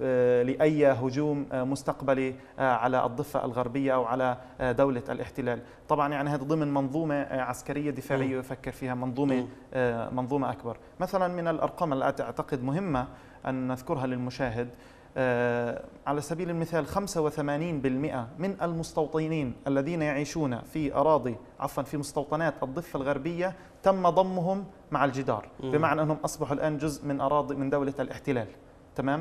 لأي هجوم مستقبلي على الضفة الغربية أو على دولة الاحتلال. طبعا يعني هذا ضمن منظومة عسكرية دفاعية يفكر فيها منظومة منظومة أكبر. مثلا من الأرقام التي أعتقد مهمة أن نذكرها للمشاهد، على سبيل المثال خمسة وثمانين بالمئة من المستوطنين الذين يعيشون في أراضي عفوا في مستوطنات الضفة الغربية تم ضمهم مع الجدار، بمعنى أنهم أصبحوا الآن جزء من أراضي من دولة الاحتلال. تمام.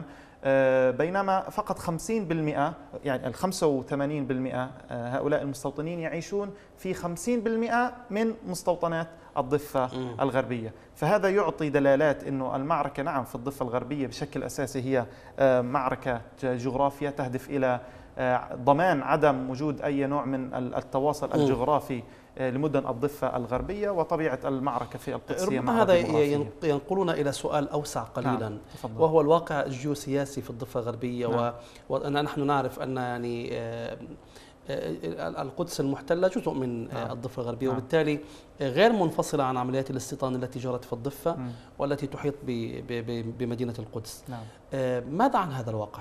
بينما فقط خمسين بالمئة يعني ال خمسة وثمانين بالمئة هؤلاء المستوطنين يعيشون في خمسين بالمئة من مستوطنات الضفة م. الغربية. فهذا يعطي دلالات أنه المعركة نعم في الضفة الغربية بشكل أساسي هي معركة جغرافية تهدف إلى ضمان عدم وجود أي نوع من التواصل الجغرافي لمدن الضفة الغربية وطبيعة المعركة في القدسية. ربما هذا ينقلنا إلى سؤال أوسع قليلا. نعم. وهو الواقع الجيوسياسي في الضفة الغربية. نعم. ونحن نعرف أن يعني القدس المحتلة جزء من نعم. الضفة الغربية. نعم. وبالتالي غير منفصلة عن عمليات الاستيطان التي جرت في الضفة م. والتي تحيط بمدينة القدس. نعم. ماذا عن هذا الواقع؟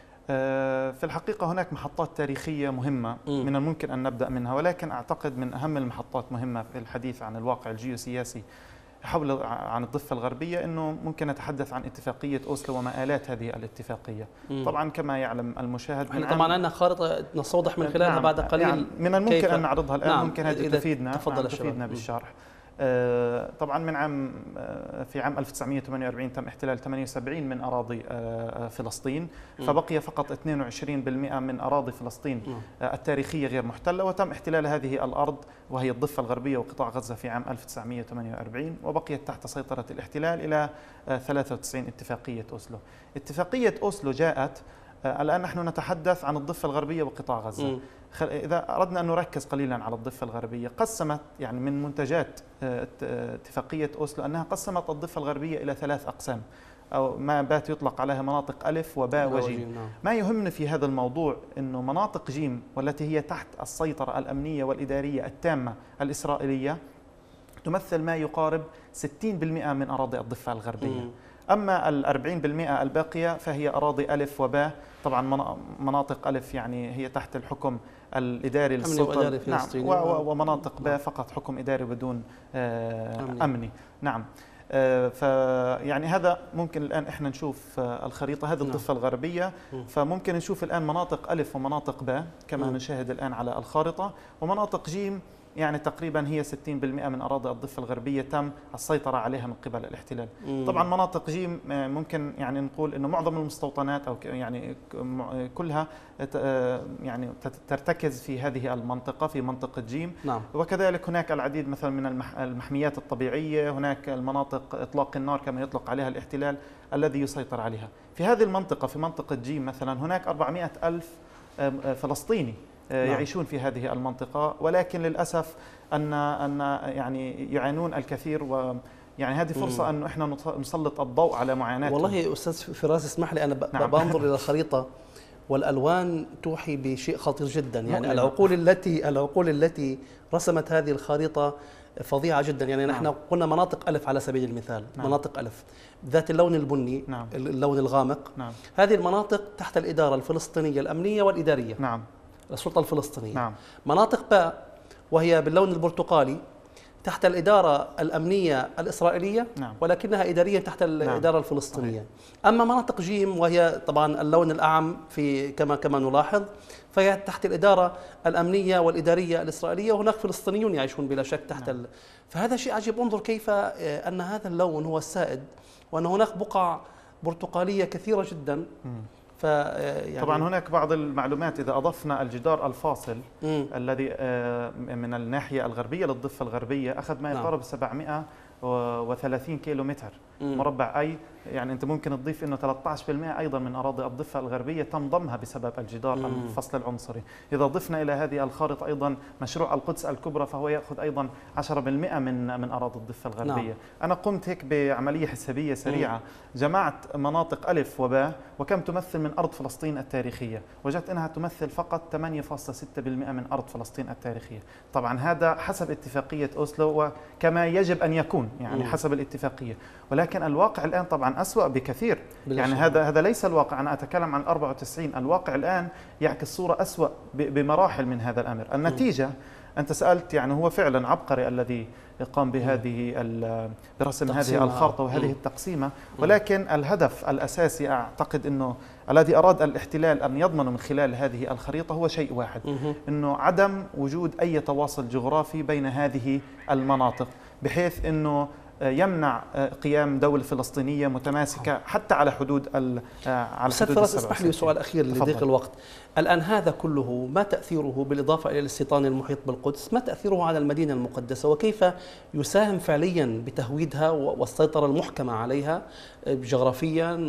في الحقيقة هناك محطات تاريخية مهمة م. من الممكن أن نبدأ منها، ولكن أعتقد من أهم المحطات مهمة في الحديث عن الواقع الجيوسياسي حول عن الضفة الغربية أنه ممكن نتحدث عن اتفاقية أوسلو ومآلات هذه الاتفاقية. م. طبعا كما يعلم المشاهد من طبعا عندنا خارطة نستوضح من خلالها. نعم. بعد قليل. يعني من الممكن أن نعرضها الآن. نعم. ممكن هذه تفيدنا. تفضل نعم. تفيدنا بالشرح. آه طبعا من عام آه في عام ألف وتسعمئة وثمانية وأربعين تم احتلال ثمانية وسبعين من أراضي آه فلسطين، فبقي فقط اثنين وعشرين بالمئة من أراضي فلسطين التاريخية غير محتلة، وتم احتلال هذه الأرض وهي الضفة الغربية وقطاع غزة في عام ألف وتسعمئة وثمانية وأربعين، وبقيت تحت سيطرة الاحتلال إلى ثلاثة وتسعين اتفاقية أوسلو. اتفاقية أوسلو جاءت الآن نحن نتحدث عن الضفة الغربية وقطاع غزة. م. إذا أردنا أن نركز قليلا على الضفة الغربية، قسمت يعني من منتجات اتفاقية أوسلو أنها قسمت الضفة الغربية إلى ثلاث أقسام، أو ما بات يطلق عليها مناطق ألف وباء وجيم. ما يهمني في هذا الموضوع أنه مناطق جيم والتي هي تحت السيطرة الأمنية والإدارية التامة الإسرائيلية تمثل ما يقارب ستين بالمئة من أراضي الضفة الغربية. م. أما الأربعين بالمئة الباقية فهي أراضي ألف وباء. طبعا مناطق ألف يعني هي تحت الحكم الإداري للسلطة، نعم، ومناطق باء فقط حكم إداري بدون أمني. أمني. نعم. فيعني هذا ممكن الآن إحنا نشوف الخريطة هذه الضفة الغربية، فممكن نشوف الآن مناطق ألف ومناطق باء كما نشاهد الآن على الخارطة، ومناطق جيم يعني تقريبا هي ستين بالمئة من أراضي الضفة الغربية تم السيطرة عليها من قبل الاحتلال. مم. طبعا مناطق جيم ممكن يعني نقول إنه معظم المستوطنات أو يعني كلها يعني ترتكز في هذه المنطقة في منطقة جيم. نعم. وكذلك هناك العديد مثلا من المحميات الطبيعية، هناك المناطق إطلاق النار كما يطلق عليها الاحتلال الذي يسيطر عليها. في هذه المنطقة في منطقة جيم مثلا هناك أربعمئة ألف فلسطيني يعيشون في هذه المنطقة، ولكن للأسف أن أن يعني يعانون الكثير، ويعني هذه فرصة أن احنا نسلط الضوء على معاناتهم. والله أستاذ فراس اسمح لي، أنا نعم. بنظر إلى الخريطة والألوان توحي بشيء خطير جدا، يعني العقول التي العقول التي رسمت هذه الخريطة فظيعة جدا. يعني نحن نعم. قلنا مناطق ألف على سبيل المثال. نعم. مناطق ألف ذات اللون البني. نعم. اللون الغامق. نعم. هذه المناطق تحت الإدارة الفلسطينية الأمنية والإدارية. نعم. السلطة الفلسطينية. نعم. مناطق باء وهي باللون البرتقالي تحت الإدارة الأمنية الإسرائيلية. نعم. ولكنها إداريا تحت الإدارة نعم. الفلسطينية. صحيح. أما مناطق جيم وهي طبعا اللون الأعم في كما كما نلاحظ فهي تحت الإدارة الأمنية والإدارية الإسرائيلية، وهناك فلسطينيون يعيشون بلا شك تحت نعم. ال... فهذا شيء عجيب. انظر كيف أن هذا اللون هو السائد، وأن هناك بقع برتقالية كثيرة جدا. م. يعني طبعا هناك بعض المعلومات إذا أضفنا الجدار الفاصل م. الذي من الناحية الغربية للضفة الغربية أخذ ما يقارب سبعمئة وثلاثين كيلو متر م. مربع، أي يعني أنت ممكن تضيف أنه ثلاثة عشر بالمئة أيضا من أراضي الضفة الغربية تم ضمها بسبب الجدار م. الفصل العنصري. إذا ضفنا إلى هذه الخارطة أيضا مشروع القدس الكبرى فهو يأخذ أيضا عشرة بالمئة من من أراضي الضفة الغربية. نعم. أنا قمت هيك بعملية حسابية سريعة، م. جمعت مناطق ألف وباء وكم تمثل من أرض فلسطين التاريخية، وجدت أنها تمثل فقط ثمانية فاصلة ستة بالمئة من أرض فلسطين التاريخية. طبعا هذا حسب اتفاقية أوسلو وكما يجب أن يكون يعني م. حسب الاتفاقية، ولكن الواقع الآن طبعا أسوأ بكثير. يعني هذا هذا ليس الواقع، أنا أتكلم عن أربعة وتسعين، الواقع الآن يعكس صورة أسوأ بمراحل من هذا الأمر. النتيجة أنت سألت يعني هو فعلا عبقري الذي قام بهذه برسم هذه الخارطة وهذه التقسيمة، ولكن الهدف الأساسي أعتقد أنه الذي أراد الاحتلال أن يضمن من خلال هذه الخريطة هو شيء واحد، أنه عدم وجود أي تواصل جغرافي بين هذه المناطق، بحيث أنه يمنع قيام دولة فلسطينية متماسكة حتى على حدود على أستاذ فراس اسمح لي سؤال أخير لضيق الوقت. الآن هذا كله ما تأثيره بالإضافة إلى الاستيطان المحيط بالقدس، ما تأثيره على المدينة المقدسة وكيف يساهم فعليا بتهويدها والسيطرة المحكمة عليها جغرافيا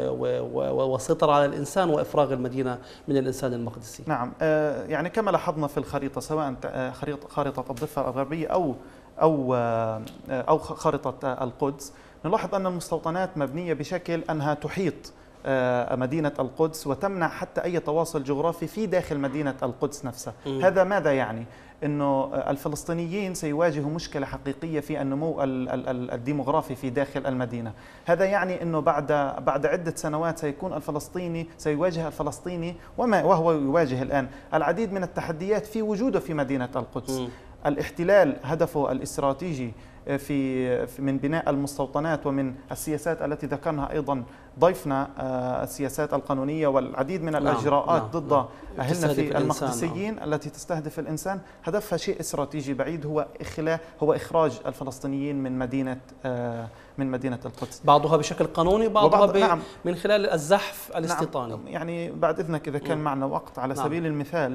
والسيطرة على الإنسان وإفراغ المدينة من الإنسان المقدسي؟ نعم، يعني كما لاحظنا في الخريطة سواء خريطة الضفة الغربية أو أو أو خارطة القدس، نلاحظ أن المستوطنات مبنية بشكل أنها تحيط مدينة القدس وتمنع حتى أي تواصل جغرافي في داخل مدينة القدس نفسها. م. هذا ماذا يعني؟ أنه الفلسطينيين سيواجهوا مشكلة حقيقية في النمو الديمغرافي في داخل المدينة. هذا يعني أنه بعد بعد عدة سنوات سيكون الفلسطيني سيواجه الفلسطيني وما وهو يواجه الآن العديد من التحديات في وجوده في مدينة القدس. م. الاحتلال هدفه الاستراتيجي في من بناء المستوطنات ومن السياسات التي ذكرها أيضا ضيفنا، السياسات القانونية والعديد من الإجراءات نعم ضد نعم أهلنا في المقدسيين نعم التي تستهدف الإنسان، هدفها شيء استراتيجي بعيد، هو إخلاء هو إخراج الفلسطينيين من مدينة من مدينة القدس، بعضها بشكل قانوني بعضها نعم من خلال الزحف الاستيطاني. نعم يعني بعد إذنك إذا كان معنا وقت على نعم سبيل المثال،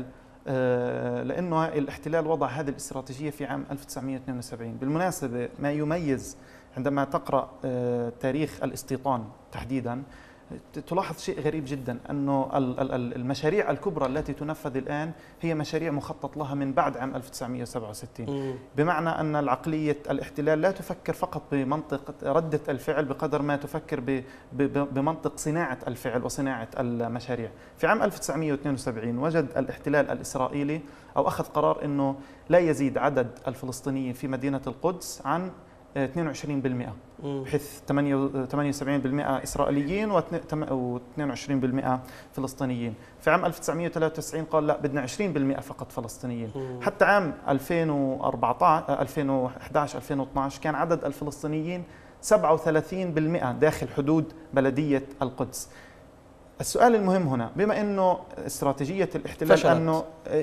لأنه الاحتلال وضع هذه الاستراتيجية في عام ألف وتسعمئة واثنين وسبعين. بالمناسبة ما يميز عندما تقرأ تاريخ الاستيطان تحديدا تلاحظ شيء غريب جدا، أنه المشاريع الكبرى التي تنفذ الآن هي مشاريع مخطط لها من بعد عام ألف وتسعمئة وسبعة وستين، بمعنى أن العقلية الاحتلال لا تفكر فقط بمنطق ردة الفعل بقدر ما تفكر بمنطق صناعة الفعل وصناعة المشاريع. في عام ألف وتسعمئة واثنين وسبعين وجد الاحتلال الإسرائيلي أو أخذ قرار أنه لا يزيد عدد الفلسطينيين في مدينة القدس عن اثنين وعشرين بالمئة، بحيث ثمانية وسبعين بالمئة إسرائيليين واثنين وعشرين بالمئة فلسطينيين. في عام ألف وتسعمئة وثلاثة وتسعين قال لا، بدنا عشرين بالمئة فقط فلسطينيين. مم. حتى عام ألفين وأربعة عشر ألفين وأحد عشر ألفين واثني عشر كان عدد الفلسطينيين سبعة وثلاثين بالمئة داخل حدود بلدية القدس. السؤال المهم هنا، بما أنه استراتيجية الاحتلال فشلت. أنه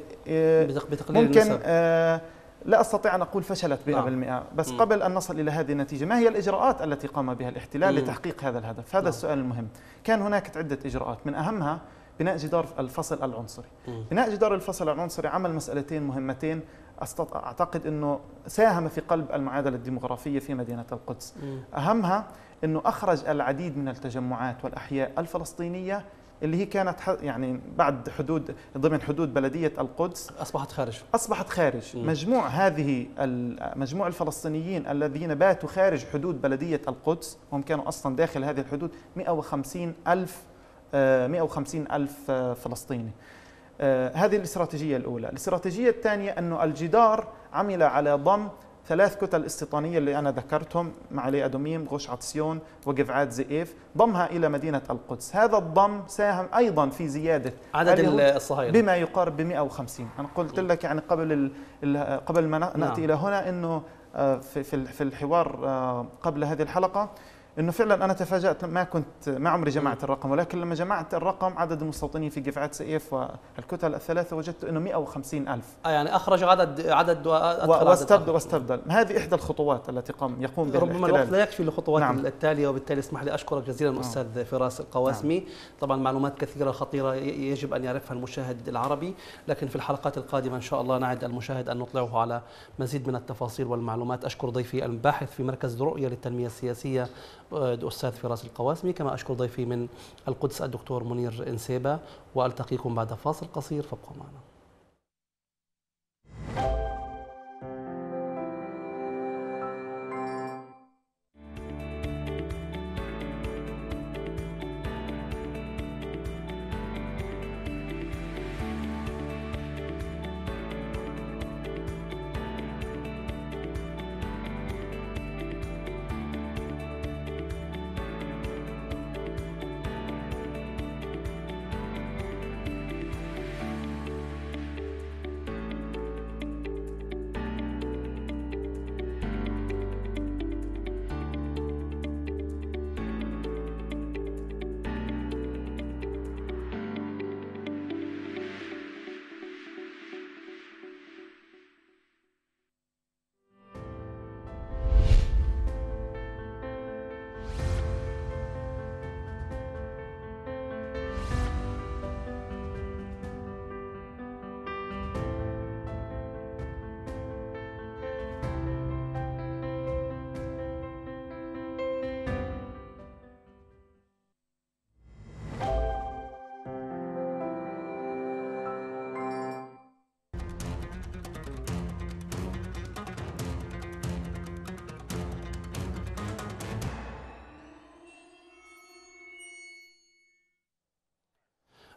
ممكن لا أستطيع أن أقول فشلت مئة بالمئة، بس م. قبل أن نصل إلى هذه النتيجة ما هي الإجراءات التي قام بها الاحتلال م. لتحقيق هذا الهدف؟ هذا م. السؤال المهم. كان هناك عدة إجراءات، من أهمها بناء جدار الفصل العنصري. م. بناء جدار الفصل العنصري عمل مسألتين مهمتين أعتقد أنه ساهم في قلب المعادلة الديمغرافية في مدينة القدس. م. أهمها أنه أخرج العديد من التجمعات والأحياء الفلسطينية اللي هي كانت يعني بعد حدود ضمن حدود بلدية القدس أصبحت خارج أصبحت خارج. م. مجموع هذه مجموع الفلسطينيين الذين باتوا خارج حدود بلدية القدس، هم كانوا أصلا داخل هذه الحدود مئة وخمسين ألف مئة وخمسين ألف فلسطيني. هذه الاستراتيجية الأولى. الاستراتيجية الثانية أنه الجدار عمل على ضم ثلاث كتل استيطانية اللي أنا ذكرتهم، معلي أدوميم، غوش عطسيون، وقفعات زئيف، ضمها إلى مدينة القدس. هذا الضم ساهم أيضا في زيادة عدد الصهاينة بما يقارب ب مئة وخمسين. أنا قلت لك يعني قبل قبل ما نأتي نعم. إلى هنا أنه في في الحوار قبل هذه الحلقة انه فعلا انا تفاجات، ما كنت ما عمري جمعت الرقم، ولكن لما جمعت الرقم عدد المستوطنين في قفعات سئيف والكتل الثلاثه وجدت انه مئة وخمسين ألف. اه يعني اخرج عدد عدد واستبدل واستبدل. هذه احدى الخطوات التي قام يقوم بها ربما الوقت لا يكفي للخطوات نعم. التاليه، وبالتالي اسمح لي اشكرك جزيلا نعم. استاذ فراس القواسمي. نعم. طبعا معلومات كثيره خطيره يجب ان يعرفها المشاهد العربي، لكن في الحلقات القادمه ان شاء الله نعد المشاهد ان نطلعه على مزيد من التفاصيل والمعلومات. اشكر ضيفي الباحث في مركز رؤيه للتنميه السياسيه أستاذ فراس القواسمي، كما أشكر ضيفي من القدس الدكتور منير إنسيبة، وألتقيكم بعد فاصل قصير، فابقوا معنا.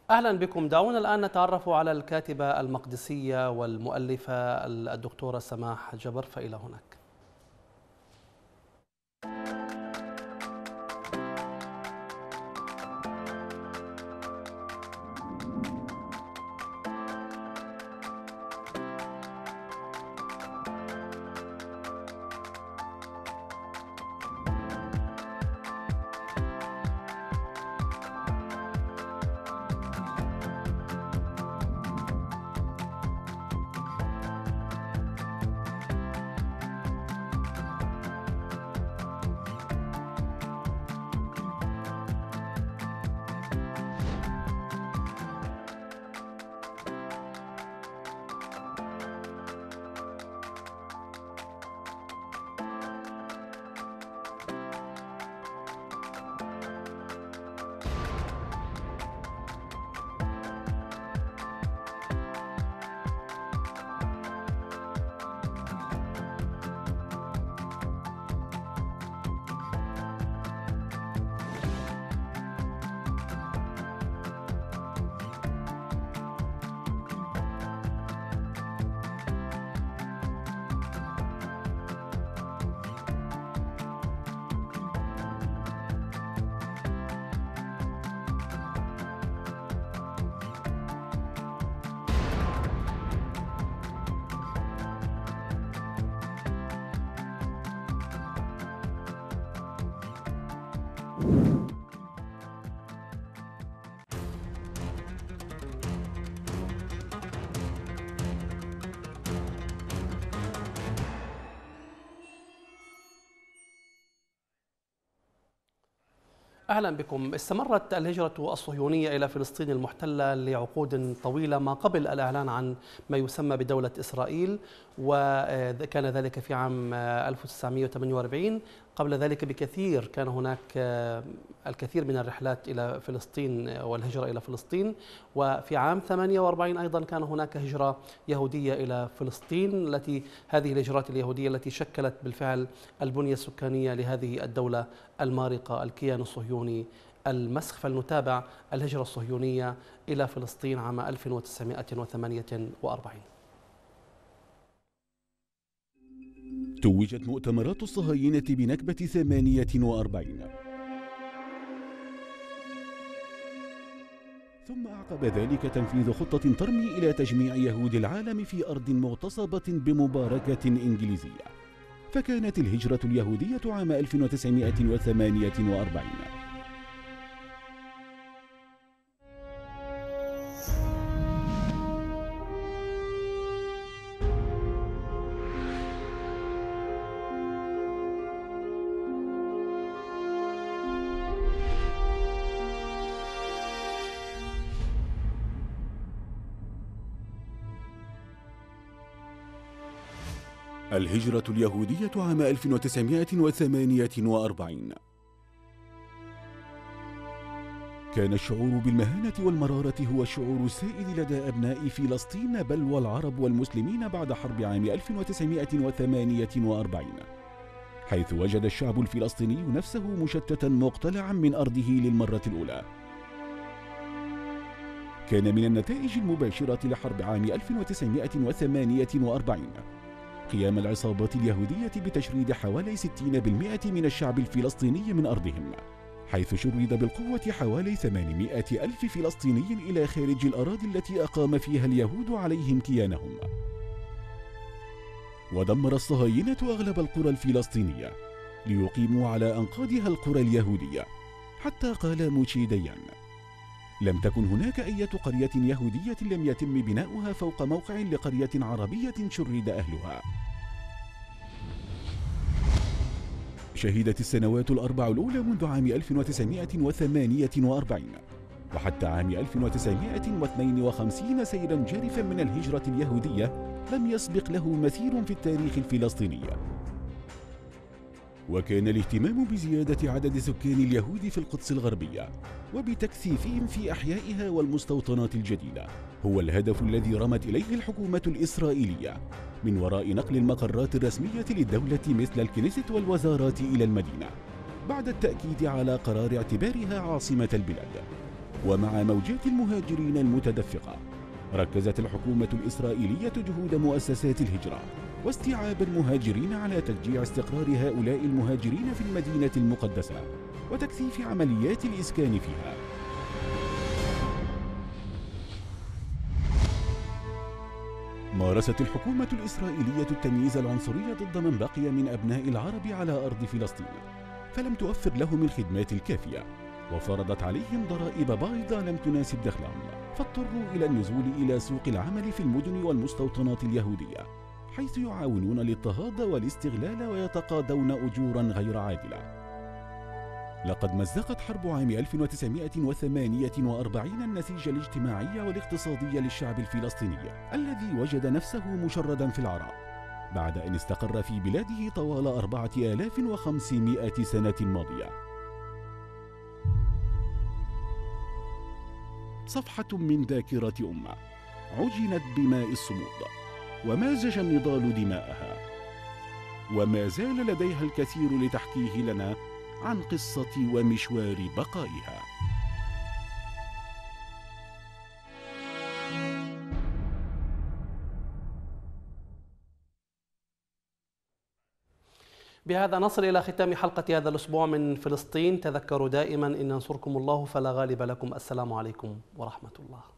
أهلا بكم. دعونا الآن نتعرف على الكاتبة المقدسية والمؤلفة الدكتورة سماح جبر، فإلى هناك. أهلا بكم. استمرت الهجرة الصهيونية إلى فلسطين المحتلة لعقود طويلة ما قبل الإعلان عن ما يسمى بدولة إسرائيل، وكان ذلك في عام ألف وتسعمئة وثمانية وأربعين. قبل ذلك بكثير كان هناك الكثير من الرحلات إلى فلسطين والهجرة إلى فلسطين، وفي عام ثمانية وأربعين أيضا كان هناك هجرة يهودية إلى فلسطين، التي هذه الهجرات اليهودية التي شكلت بالفعل البنية السكانية لهذه الدولة المارقة، الكيان الصهيوني المسخ. فلنتابع الهجرة الصهيونية إلى فلسطين عام ألف وتسعمئة وثمانية وأربعين. توجت مؤتمرات الصهاينة بنكبة ثمانية وأربعين، ثم أعقب ذلك تنفيذ خطة ترمي إلى تجميع يهود العالم في أرض مغتصبة بمباركة إنجليزية، فكانت الهجرة اليهودية عام ألف وتسعمئة وثمانية وأربعين. الهجرة اليهودية عام ألف وتسعمئة وثمانية وأربعين. كان الشعور بالمهانة والمرارة هو الشعور السائد لدى أبناء فلسطين بل والعرب والمسلمين بعد حرب عام ألف وتسعمئة وثمانية وأربعين، حيث وجد الشعب الفلسطيني نفسه مشتتا مقتلعا من أرضه للمرة الأولى. كان من النتائج المباشرة لحرب عام ألف وتسعمئة وثمانية وأربعين قيام العصابات اليهودية بتشريد حوالي ستين بالمئة من الشعب الفلسطيني من أرضهم، حيث شرد بالقوة حوالي ثمانمئة ألف فلسطيني إلى خارج الأراضي التي أقام فيها اليهود عليهم كيانهم. ودمر الصهاينة أغلب القرى الفلسطينية ليقيموا على أنقاضها القرى اليهودية، حتى قال موشي ديان: لم تكن هناك أي قرية يهودية لم يتم بناؤها فوق موقع لقرية عربية شرد أهلها. شهدت السنوات الأربع الأولى منذ عام ألف وتسعمئة وثمانية وأربعين وحتى عام ألف وتسعمئة واثنين وخمسين سيرا جارفا من الهجرة اليهودية لم يسبق له مثيل في التاريخ الفلسطيني. وكان الاهتمام بزيادة عدد سكان اليهود في القدس الغربية وبتكثيفهم في أحيائها والمستوطنات الجديدة هو الهدف الذي رمت إليه الحكومة الإسرائيلية من وراء نقل المقرات الرسمية للدولة مثل الكنيست والوزارات إلى المدينة، بعد التأكيد على قرار اعتبارها عاصمة البلاد. ومع موجات المهاجرين المتدفقة، ركزت الحكومة الإسرائيلية جهود مؤسسات الهجرة واستيعاب المهاجرين على تشجيع استقرار هؤلاء المهاجرين في المدينة المقدسة وتكثيف عمليات الإسكان فيها. مارست الحكومة الإسرائيلية التمييز العنصري ضد من بقي من أبناء العرب على أرض فلسطين، فلم توفر لهم الخدمات الكافية، وفرضت عليهم ضرائب باهظة لم تناسب دخلهم، فاضطروا إلى النزول إلى سوق العمل في المدن والمستوطنات اليهودية، حيث يعاونون الاضطهاد والاستغلال ويتقاضون أجورا غير عادلة. لقد مزقت حرب عام ألف وتسعمائة وثمانية وأربعين النسيج الاجتماعي والاقتصادي للشعب الفلسطيني الذي وجد نفسه مشردا في العراء بعد أن استقر في بلاده طوال أربعة آلاف وخمسمائة سنة ماضية. صفحة من ذاكرة أمة عجنت بماء الصمود ومازج النضال دماءها، وما زال لديها الكثير لتحكيه لنا عن قصة ومشوار بقائها. بهذا نصل إلى ختام حلقة هذا الأسبوع من فلسطين. تذكروا دائما إن ينصركم الله فلا غالب لكم. السلام عليكم ورحمة الله.